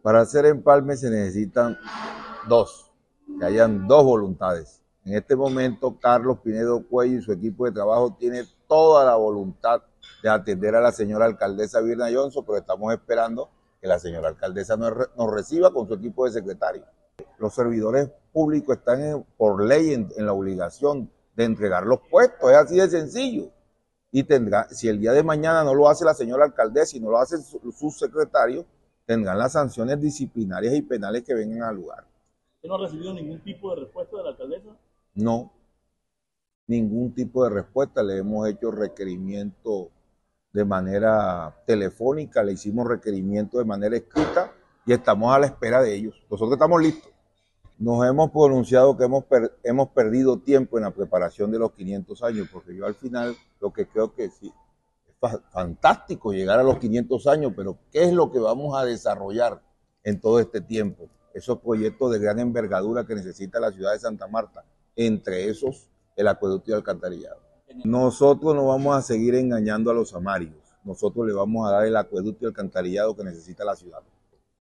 Para hacer empalme se necesitan dos, que hayan dos voluntades. En este momento, Carlos Pinedo Cuello y su equipo de trabajo tiene toda la voluntad de atender a la señora alcaldesa Virna Johnson, pero estamos esperando que la señora alcaldesa nos reciba con su equipo de secretarios. Los servidores públicos están por ley en la obligación de entregar los puestos, es así de sencillo. Y tendrá, si el día de mañana no lo hace la señora alcaldesa y no lo hacen sus secretarios, tendrán las sanciones disciplinarias y penales que vengan al lugar. ¿Usted no ha recibido ningún tipo de respuesta de la alcaldesa? No, ningún tipo de respuesta. Le hemos hecho requerimiento de manera telefónica, le hicimos requerimiento de manera escrita y estamos a la espera de ellos. Nosotros estamos listos. Nos hemos pronunciado que hemos perdido tiempo en la preparación de los 500 años, porque yo al final lo que creo que sí, es fantástico llegar a los 500 años, pero ¿qué es lo que vamos a desarrollar en todo este tiempo? Esos proyectos de gran envergadura que necesita la ciudad de Santa Marta, entre esos el acueducto y alcantarillado. Nosotros no vamos a seguir engañando a los amarios, nosotros le vamos a dar el acueducto y alcantarillado que necesita la ciudad.